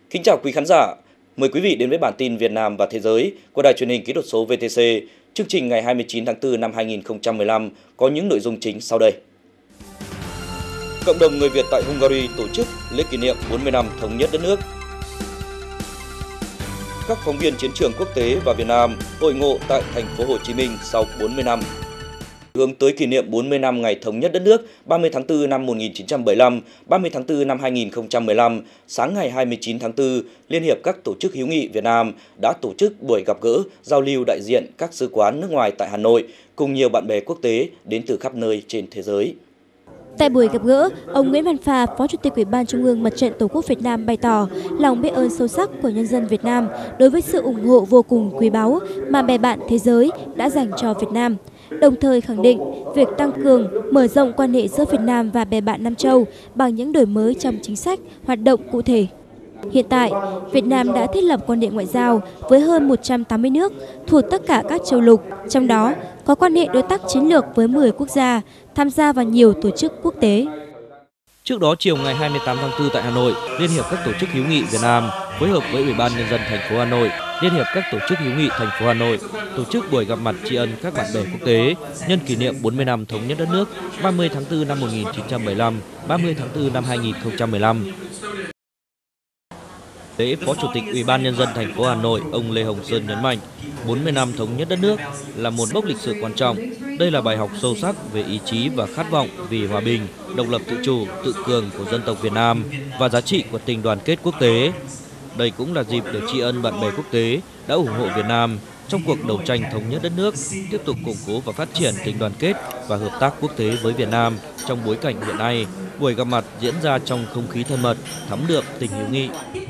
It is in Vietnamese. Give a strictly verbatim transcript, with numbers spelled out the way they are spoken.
Kính chào quý khán giả, mời quý vị đến với bản tin Việt Nam và Thế giới của Đài truyền hình kỹ thuật số vê tê xê. Chương trình ngày hai mươi chín tháng tư năm hai nghìn không trăm mười lăm có những nội dung chính sau đây. Cộng đồng người Việt tại Hungary tổ chức lễ kỷ niệm bốn mươi năm thống nhất đất nước. Các phóng viên chiến trường quốc tế và Việt Nam hội ngộ tại thành phố Hồ Chí Minh sau bốn mươi năm. Hướng tới kỷ niệm bốn mươi năm ngày thống nhất đất nước ba mươi tháng tư năm một nghìn chín trăm bảy mươi lăm, ba mươi tháng tư năm hai nghìn không trăm mười lăm, sáng ngày hai mươi chín tháng tư, Liên hiệp các tổ chức hữu nghị Việt Nam đã tổ chức buổi gặp gỡ, giao lưu đại diện các sứ quán nước ngoài tại Hà Nội cùng nhiều bạn bè quốc tế đến từ khắp nơi trên thế giới. Tại buổi gặp gỡ, ông Nguyễn Văn Phà, Phó Chủ tịch Ủy ban Trung ương Mặt trận Tổ quốc Việt Nam bày tỏ lòng biết ơn sâu sắc của nhân dân Việt Nam đối với sự ủng hộ vô cùng quý báu mà bè bạn thế giới đã dành cho Việt Nam. Đồng thời khẳng định việc tăng cường, mở rộng quan hệ giữa Việt Nam và bè bạn Nam Châu bằng những đổi mới trong chính sách, hoạt động cụ thể. Hiện tại, Việt Nam đã thiết lập quan hệ ngoại giao với hơn một trăm tám mươi nước thuộc tất cả các châu lục, trong đó có quan hệ đối tác chiến lược với mười quốc gia, tham gia vào nhiều tổ chức quốc tế. Trước đó, chiều ngày hai mươi tám tháng tư tại Hà Nội, Liên hiệp các tổ chức hữu nghị Việt Nam phối hợp với Ủy ban Nhân dân thành phố Hà Nội, Liên hiệp các tổ chức hữu nghị thành phố Hà Nội tổ chức buổi gặp mặt tri ân các bạn bè quốc tế nhân kỷ niệm bốn mươi năm thống nhất đất nước ba mươi tháng tư năm một nghìn chín trăm bảy mươi lăm, ba mươi tháng tư năm hai nghìn không trăm mười lăm. Lễ, Phó Chủ tịch Ủy ban Nhân dân thành phố Hà Nội ông Lê Hồng Sơn nhấn mạnh, bốn mươi năm thống nhất đất nước là một mốc lịch sử quan trọng. Đây là bài học sâu sắc về ý chí và khát vọng vì hòa bình, độc lập tự chủ, tự cường của dân tộc Việt Nam và giá trị của tình đoàn kết quốc tế. Đây cũng là dịp để tri ân bạn bè quốc tế đã ủng hộ Việt Nam trong cuộc đấu tranh thống nhất đất nước, tiếp tục củng cố và phát triển tình đoàn kết và hợp tác quốc tế với Việt Nam trong bối cảnh hiện nay. Buổi gặp mặt diễn ra trong không khí thân mật, thắm đượm tình hữu nghị.